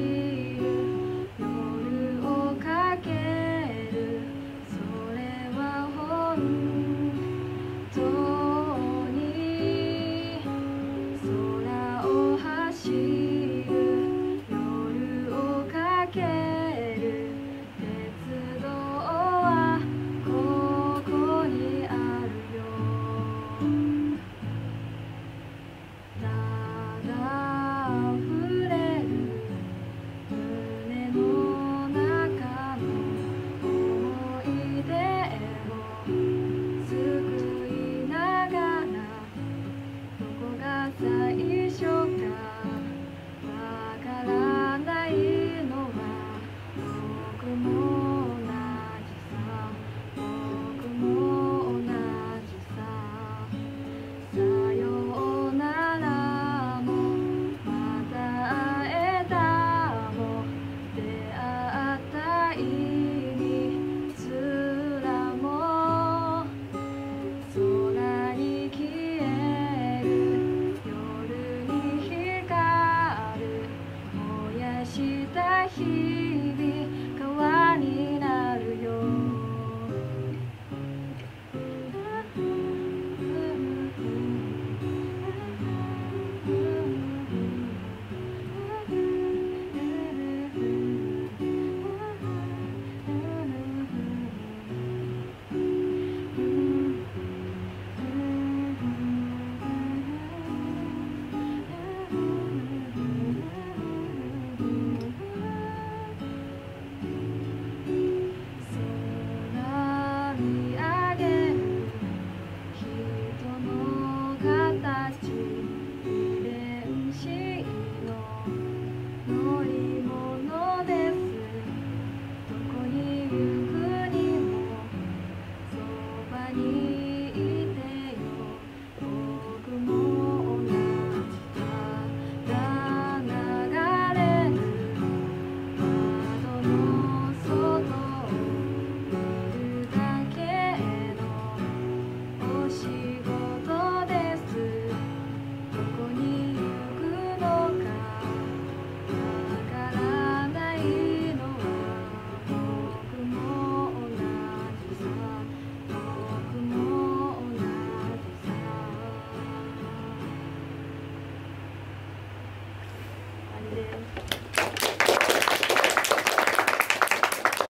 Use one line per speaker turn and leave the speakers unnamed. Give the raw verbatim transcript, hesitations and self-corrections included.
夜をかける、それは本当に空を走る、夜をかける鉄道はここにあるよ。ただ溢れる胸の中の思い出を救いながら、どこが最初かわからないのは僕も同じさ、僕も同じさ。さようならもまた会えたも出会った意味すらも空に消える、夜に光る燃やした火